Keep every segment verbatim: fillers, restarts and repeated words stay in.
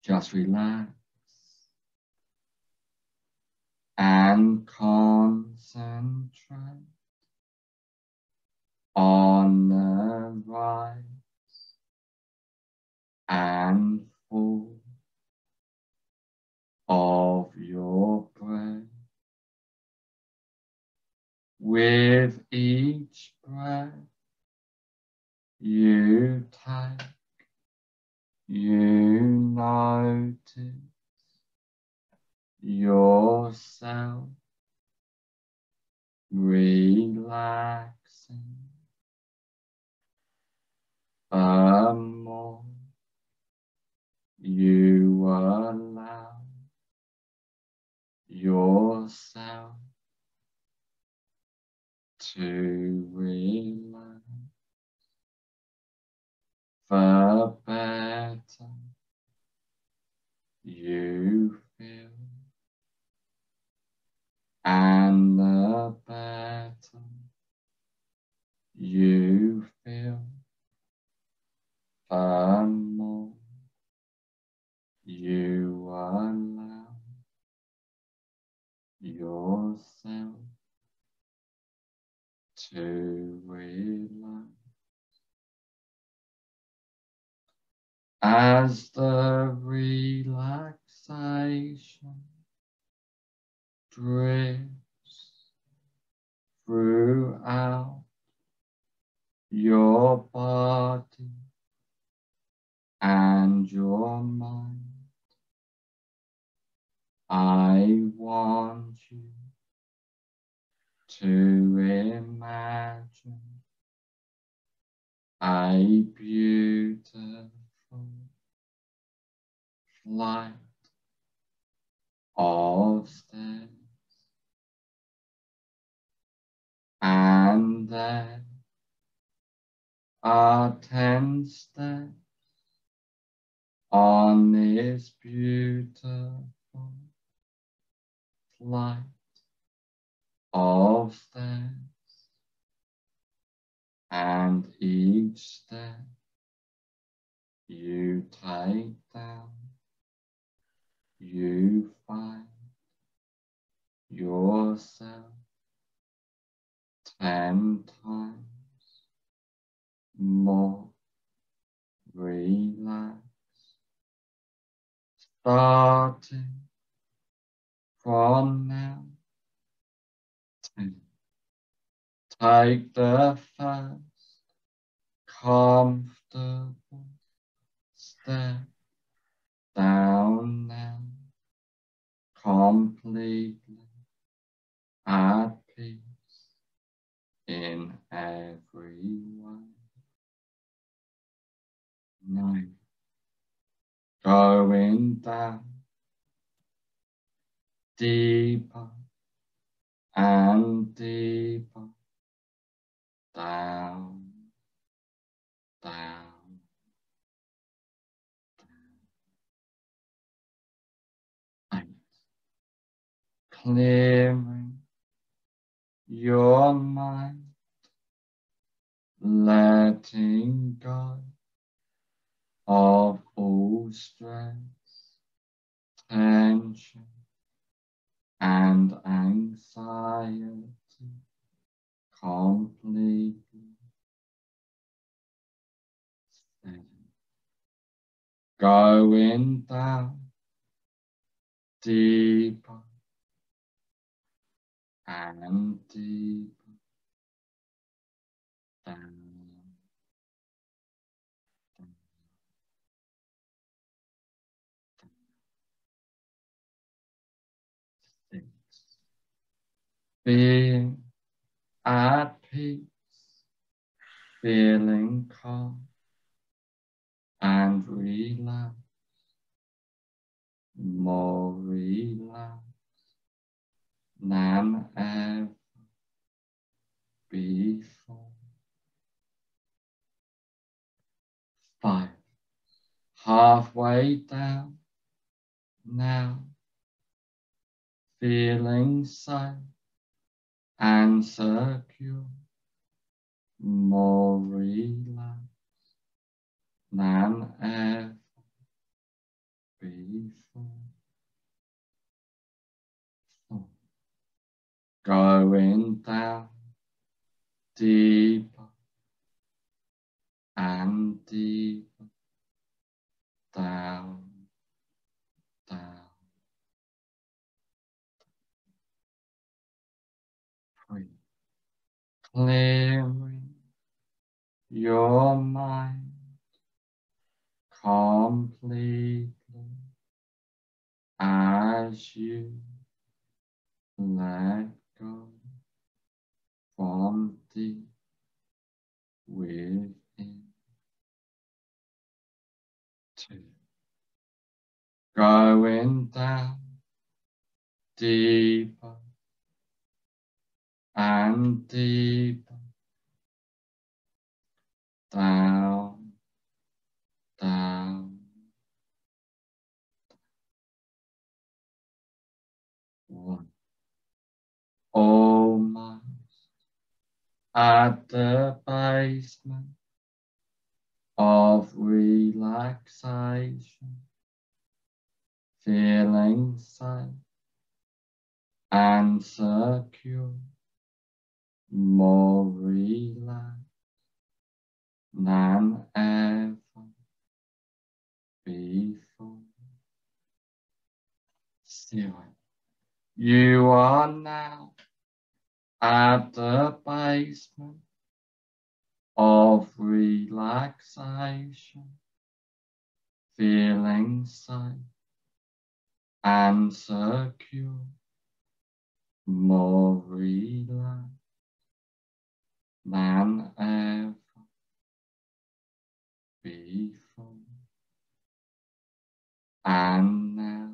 Just relax and concentrate on the rise and fall of your breath. With each breath you take, you notice yourself relaxing. The more you allow yourself to relax, the better you feel, and the better you feel, the more you allow yourself to relax. As the relaxation drifts throughout your body and your mind, I want you to imagine a beautiful flight of stairs, and there are ten steps on this beautiful flight of stairs, and each step you take down, you find yourself ten times more relaxed, starting from now. Ten. Take the first comfortable step down now, completely at peace in every way. Nine. Going down deeper and deeper, down, down, down. Eight. Clearing your mind, letting go of all stress, tension, and anxiety completely. Seven. Going down deeper and deeper, down, down, down. Six. Being at peace, feeling calm and relaxed, more relaxed than ever before. Five. Halfway down now, feeling safe and secure, more relaxed than ever before. Four. Going down deeper and deeper, down, down. Three. Clearing your mind completely as you let go from deep within. Two. Going down deeper and deeper, down, down. One. Almost at the basement of relaxation, feeling safe and secure, more relaxed than ever before. Still, you are now at the basement of relaxation, feeling safe and secure, more relaxed than ever before. And now,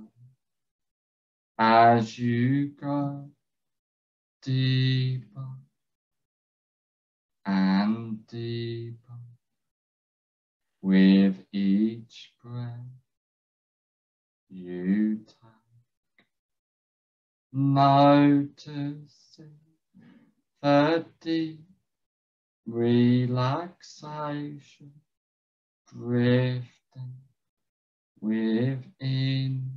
as you go deeper and deeper with each breath you take, noticing the deep relaxation drifting within.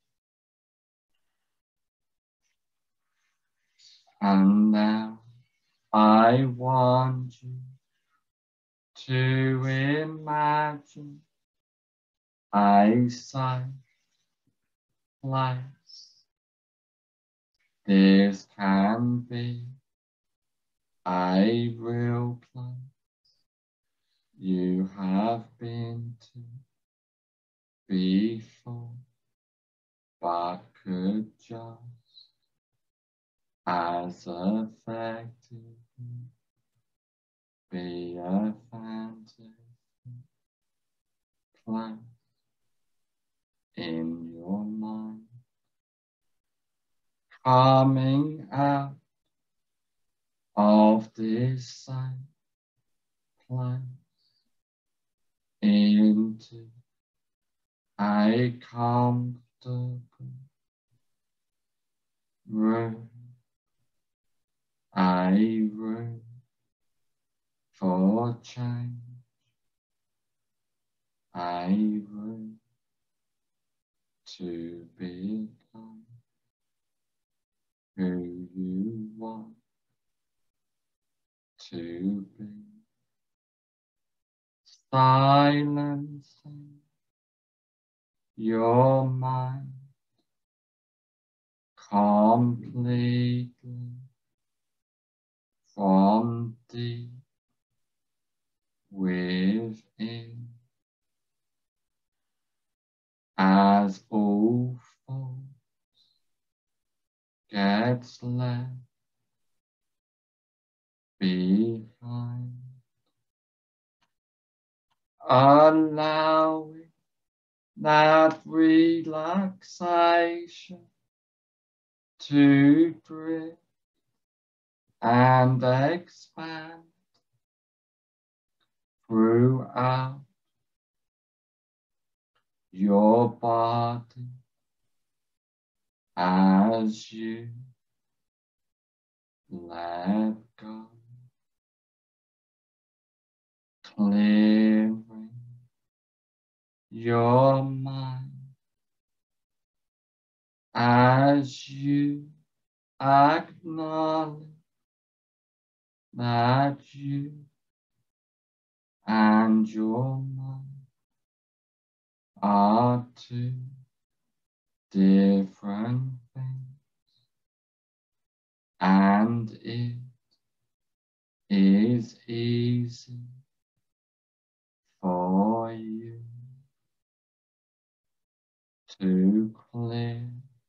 And now I want you to imagine a safe place. This can be a real place you have been to before, but could just as effectively be a fantasy place in your mind, coming out of this same place into a comfortable room, a room for change, a room to become who you want to be, silencing your mind completely from deep within, as all thoughts gets left behind, allowing that relaxation to drift and expand throughout your body as you let go, clearing your mind as you acknowledge that you and your mind are two different things, and it is easy for you to clear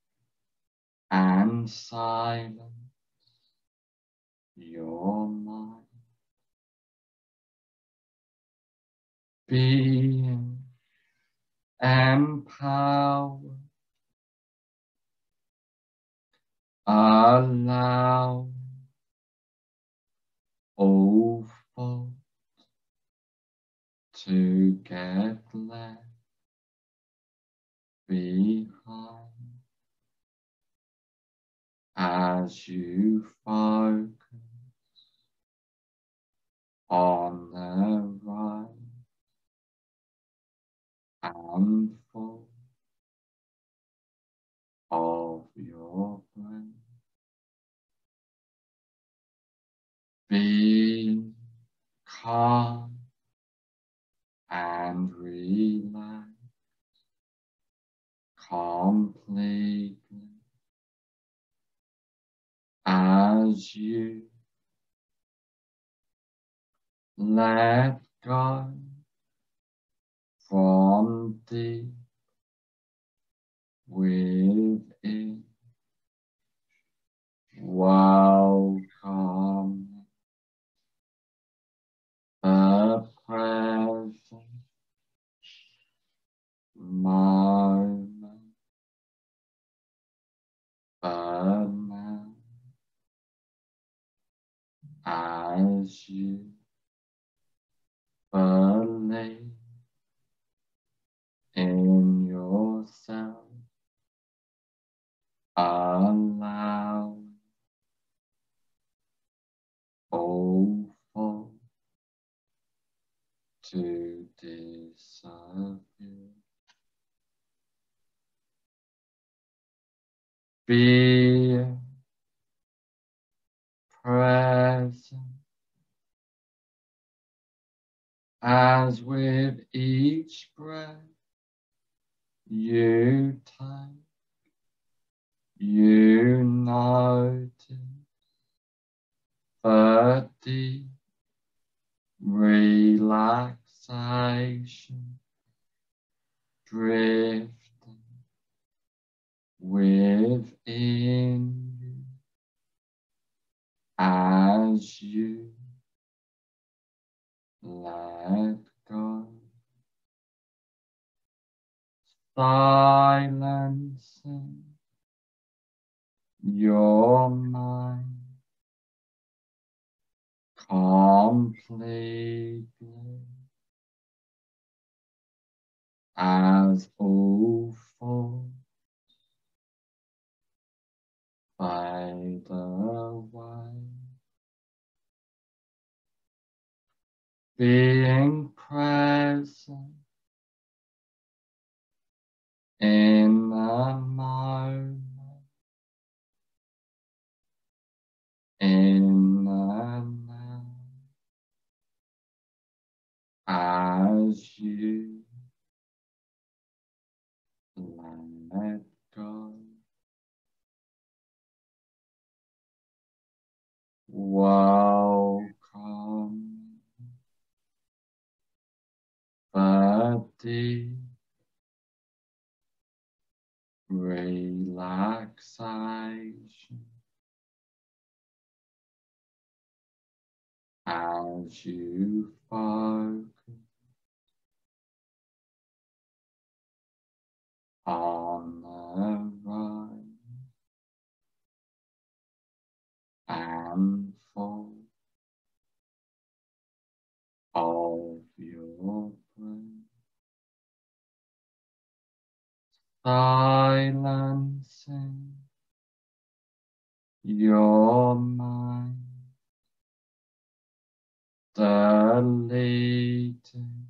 and silence your mind, being empowered, allow all thought to get left behind as you focus on the right and full of your breath. Be calm and relax completely as you let go from deep within. Welcome the present moment, but now as you believe in yourself, allow all thought to disappear. Be present as with each breath you take, you notice the deep relaxation drifting within you as you let go, silencing your mind completely as all thoughts fade away. Being present in the moment, in the now, as you let go. Welcome the deep relaxation as you focus on the right and full of your breath, silencing your mind, deleting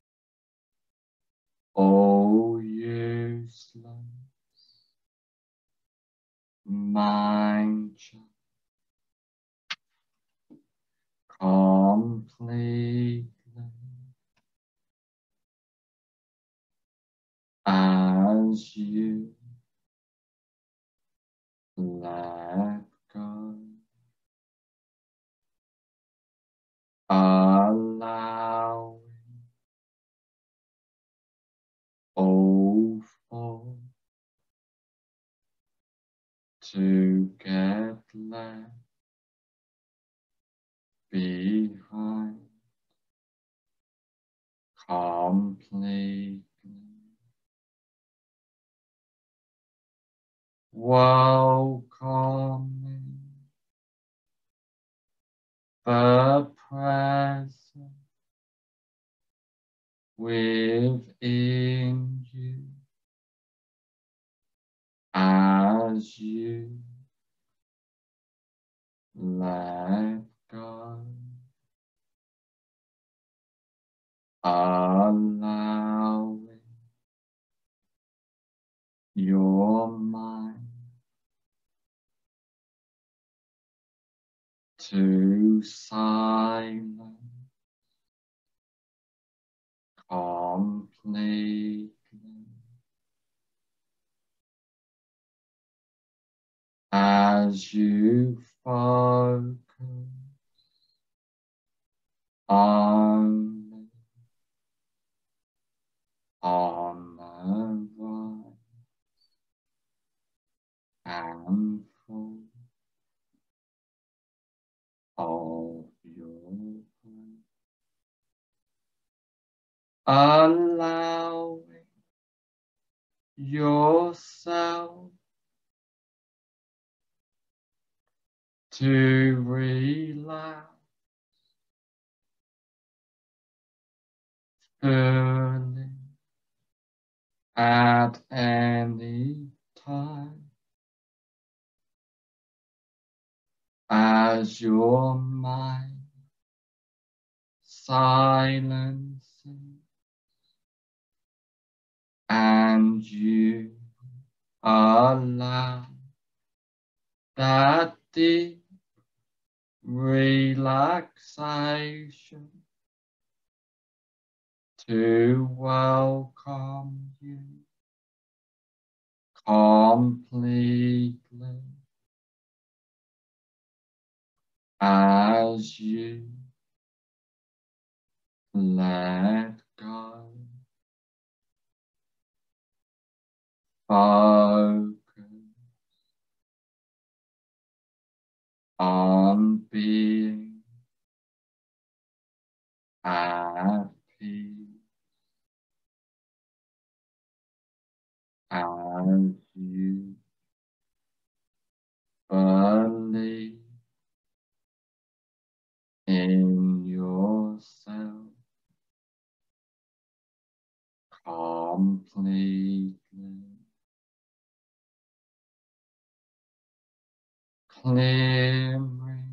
all useless mind just completely as you let go, allowing all thought to get left behind completely, welcoming the present within you as you let go, allowing your mind to silence completely as you focus only on the right and full of your breath, allowing yourself to relax fully at any time as your mind silences and you allow that deep relaxation to welcome you completely as you let go, focus on being at peace as you believe in yourself completely, clearing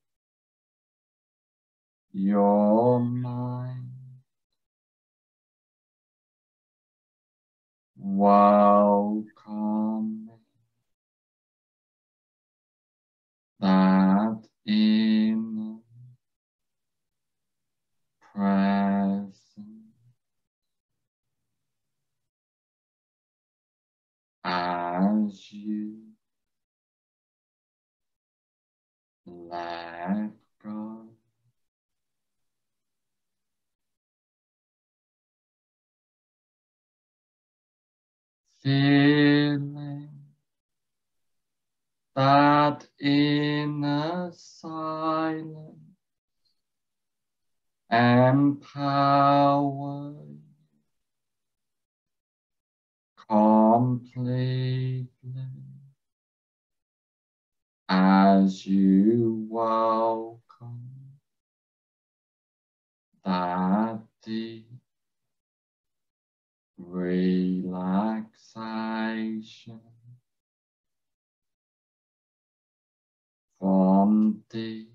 your mind, welcoming that inner presence as you let go. Feeling that inner silence empowered completely as you welcome that deep relaxation from deep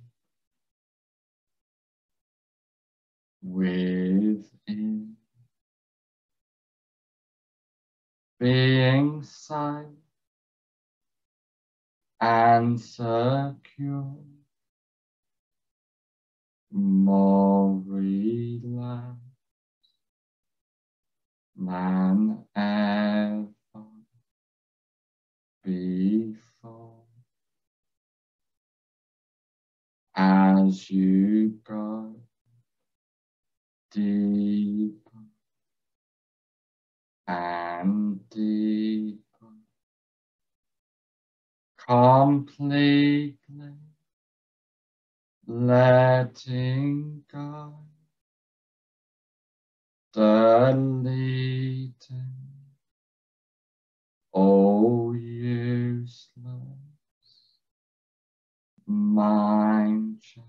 within, being safe and secure, more relaxed than ever before. As you go deeper and deeper, completely letting go, deleting all useless mind chatter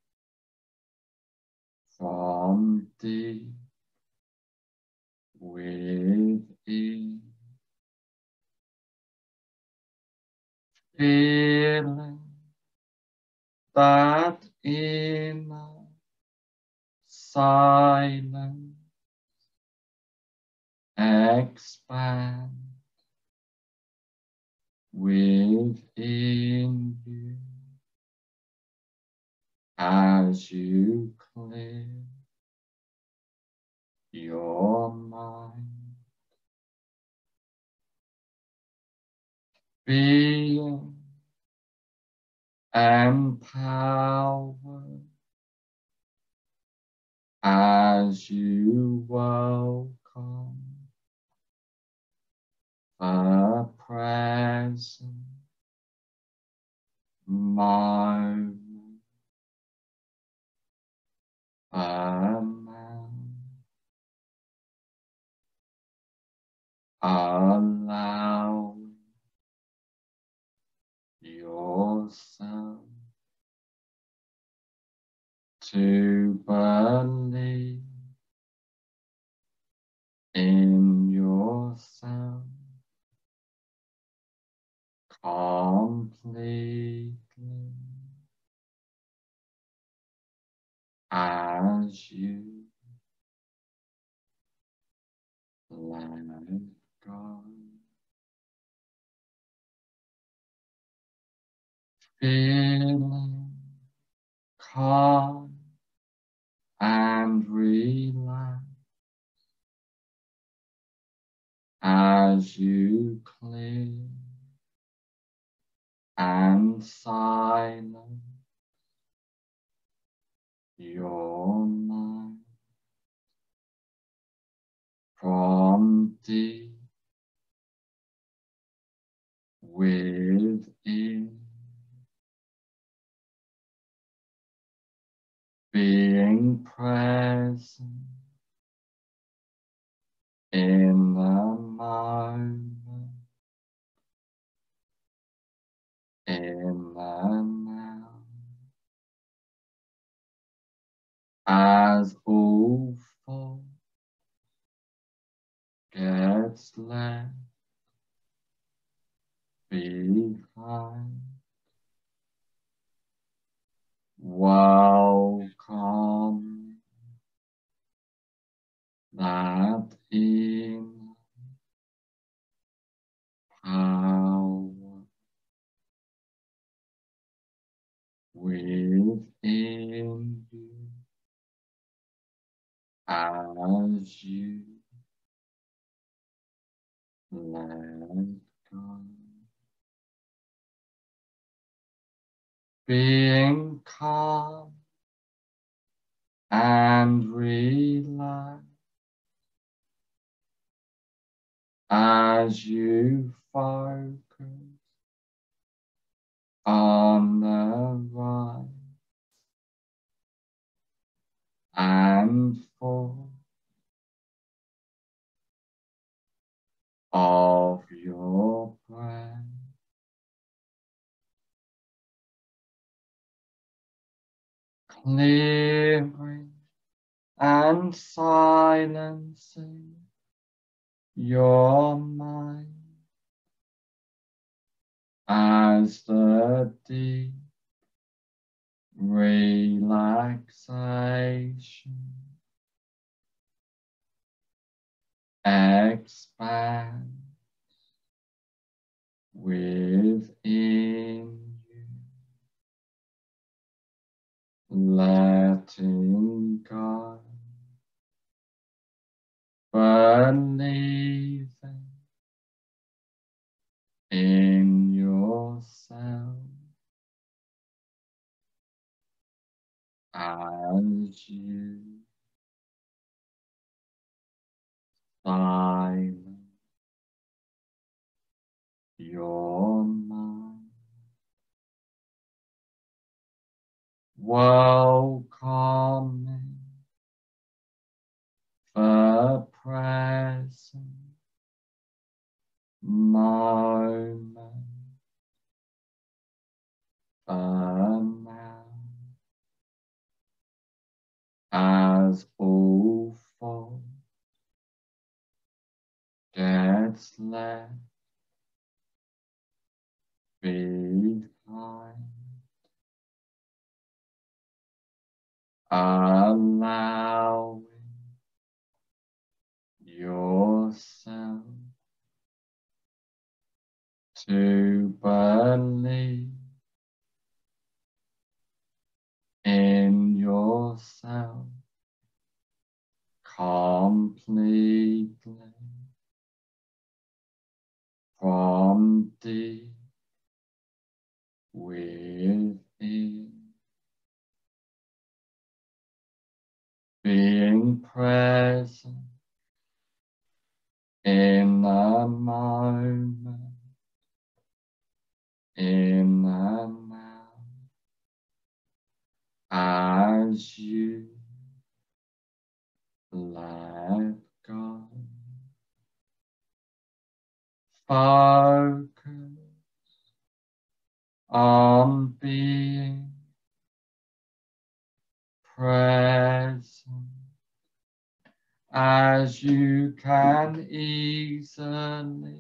from deep within, feeling that inner silence expand within you as you clear your mind, being empowered as you welcome the present moment, the now, allowing yourself to believe in yourself completely as you let go, feeling calm and relaxed as you clear and silence your mind from deep within, being present in the moment, in the now, as all thought gets left behind. Welcome that inner power within you as you let go, being calm and relaxed as you focus on the right and forth of your breath, clearing and silencing your mind as the deep relaxation expands within as you silence your mind, welcoming the present moment, the now, as all thought gets left behind, allowing yourself to believe in yourself completely from deep within, being present in the moment, in the now, as you let go. Focus on being present as you can easily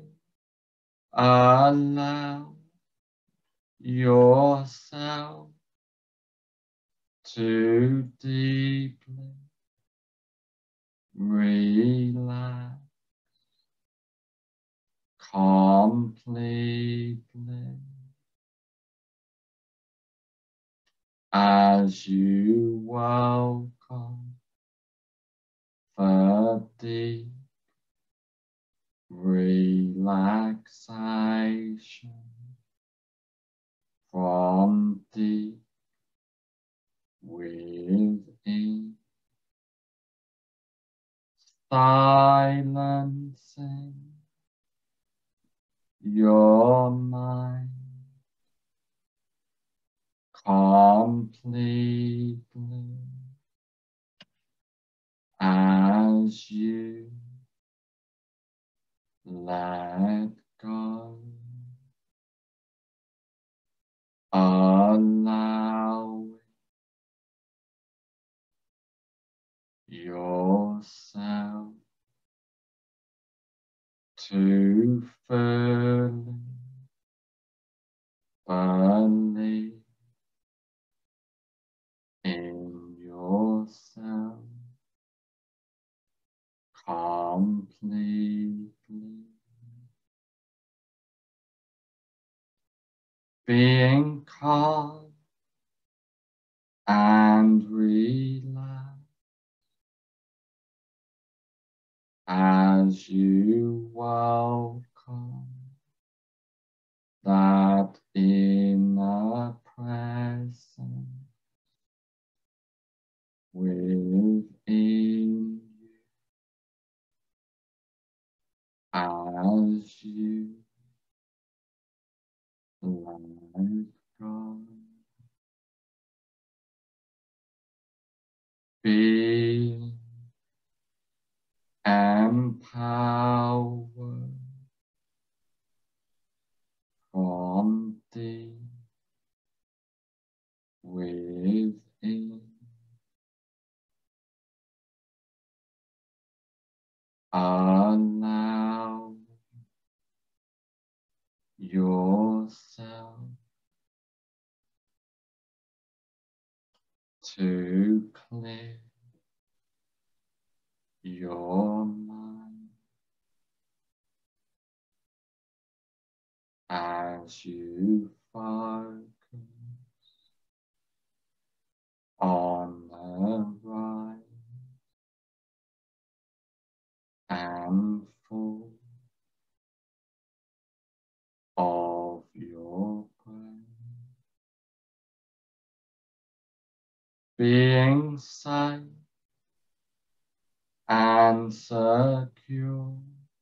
allow yourself to deeply relax completely as you welcome the deep relaxation from deep within, silencing your mind completely as you let go, allowing yourself to fully believe in yourself completely, being calm and relaxed as you welcome that inner presence within you as you let go. Be empowered from deep within, allow yourself to clear your mind as you focus on the right and full of your brain, being feeling safe and secure,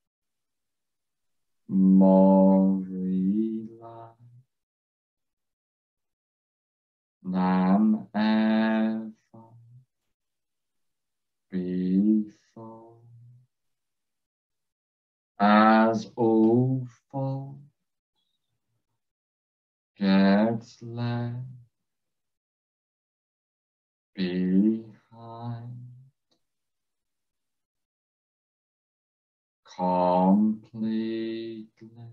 more relaxed than ever before, as all thoughts gets left behind, completely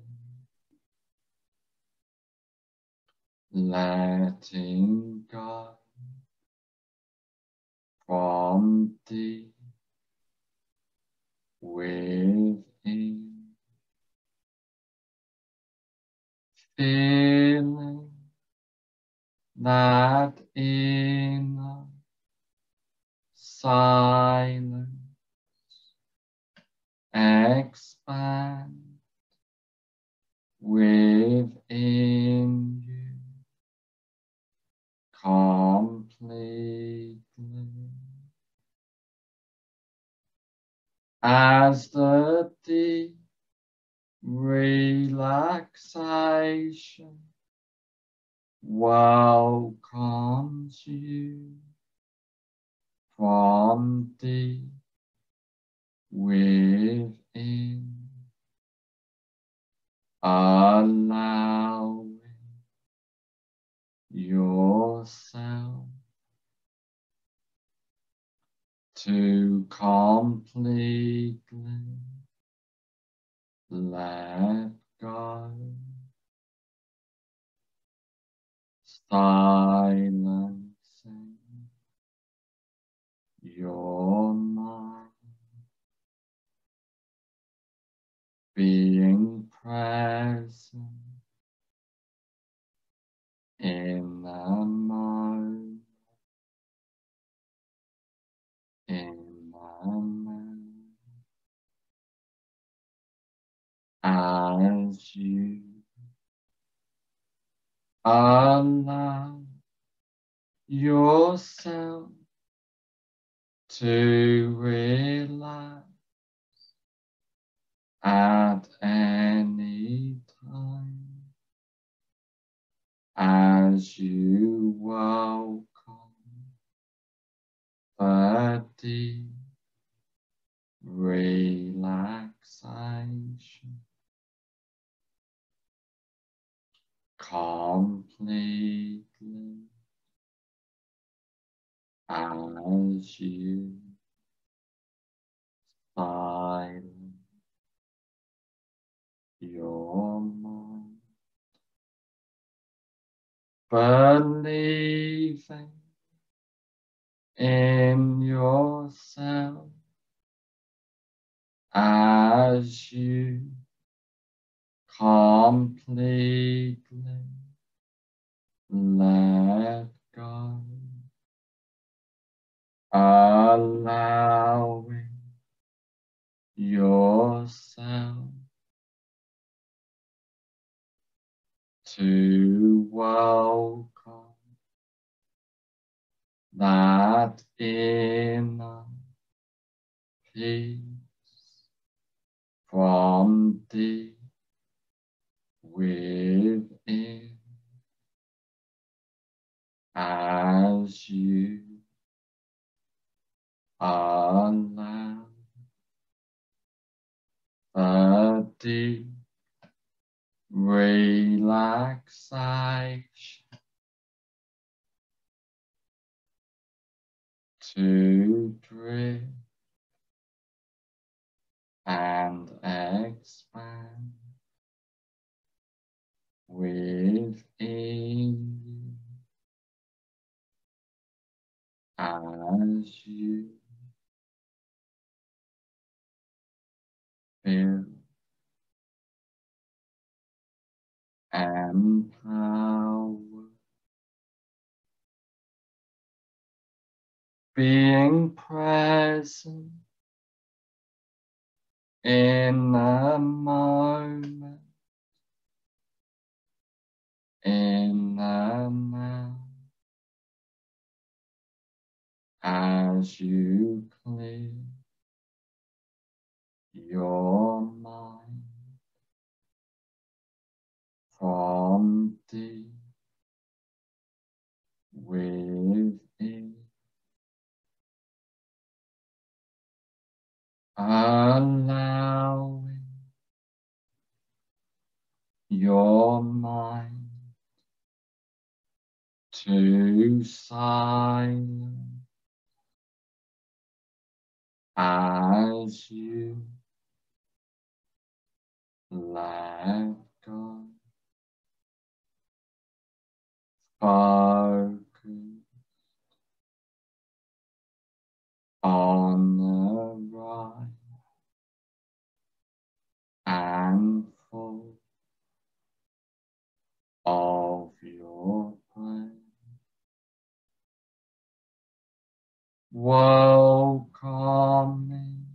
letting go from deep within, feeling that inner silence expand within you completely, as the deep relaxation welcomes you from deep within, allowing yourself to completely let go, silencing your mind, being present in the moment, in the moment, as you allow yourself to relax at any time, as you welcome the deep relaxation completely, as you silence your mind, believing in yourself as you completely let go, allowing yourself to welcome that inner peace from deep within, as you allow the deep relaxation to drift and expand within you, as you feel empowered, being present in the moment, in the now, as you clear your mind from deep within, allowing your mind to silence as you let go. Focus on the right and full of your breath, welcoming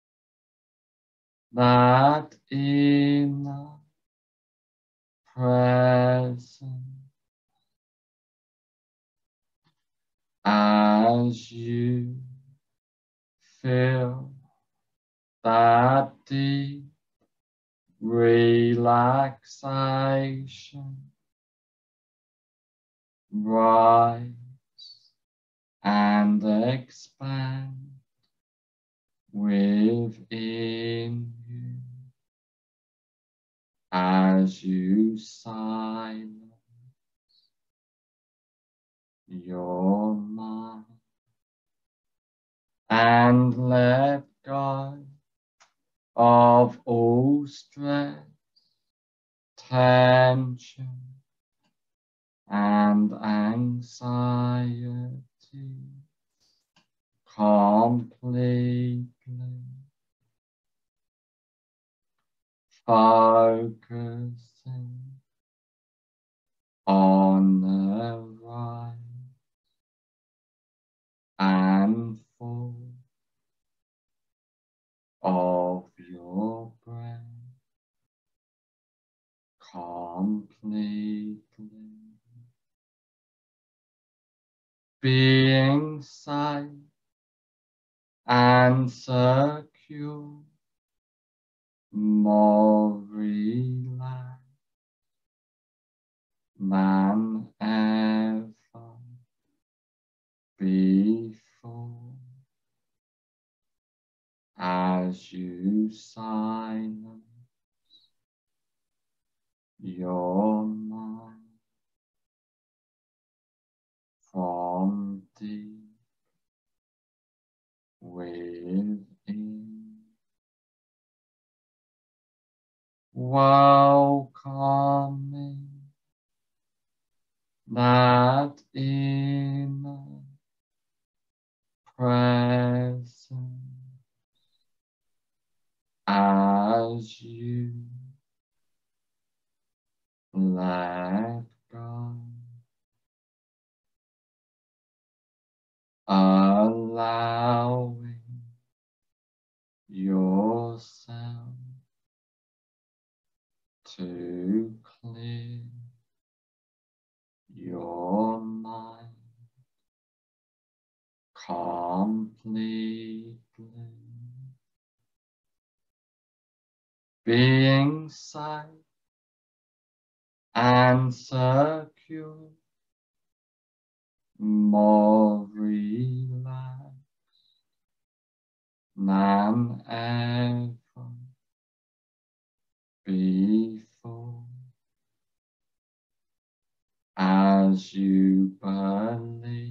that inner presence as you feel that deep relaxation rise and expand within you as you silence your mind and let go of all stress, tension, and anxiety completely, focusing on the right and full of your breath, completely being safe and secure, more relaxed than ever before as you silence your mind from deep within, welcoming that inner presence as you let go, allowing yourself to clear your mind completely, being safe and secure, more relaxed than ever before as you believe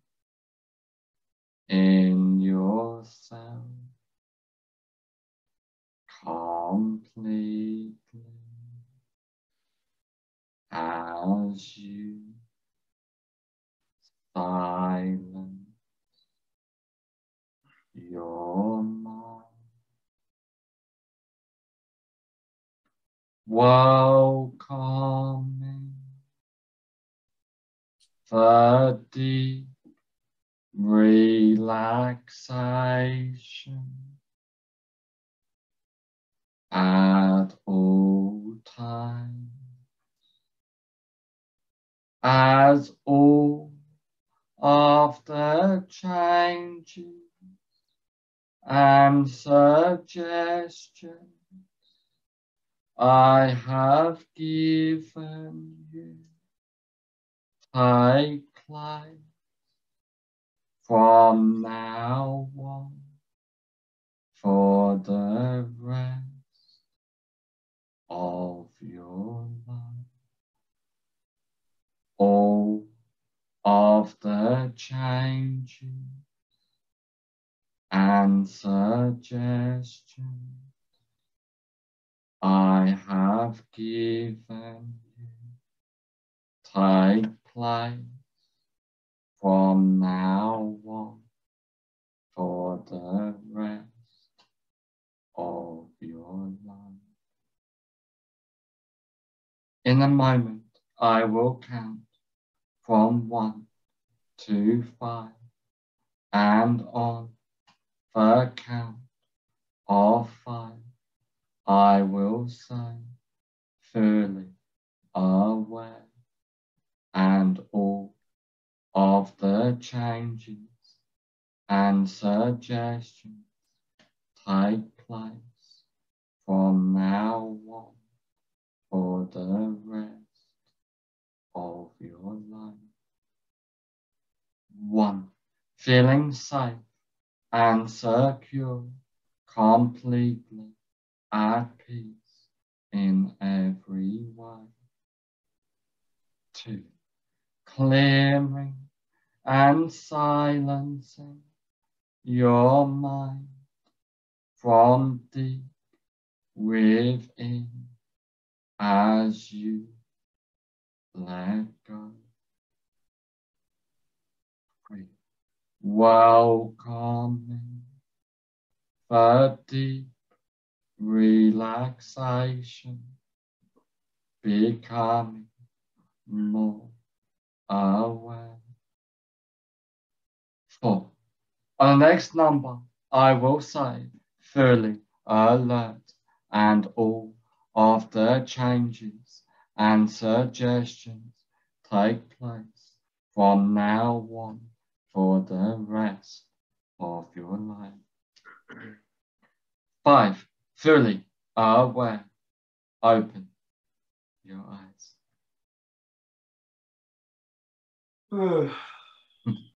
in yourself completely as you silence your mind, welcoming the deep relaxation at all times as all of the changes changes and suggestions I have given you take place from now on for the rest of your life. All of the changes and suggestions I have given you take place from now on for the rest of your life. In a moment, I will count from one to five, and on the count of five, I will say, fully aware, and all of the changes and suggestions take place from now on for the rest of your life. One, feeling safe and secure, completely at peace in every way. Two, clearing and silencing your mind from deep within as you let go. Three, welcoming the deep relaxation, becoming more aware. Four, on the next number, I will say fully alert, and all of the changes and suggestions take place from now on for the rest of your life. Five, fully aware. Open your eyes.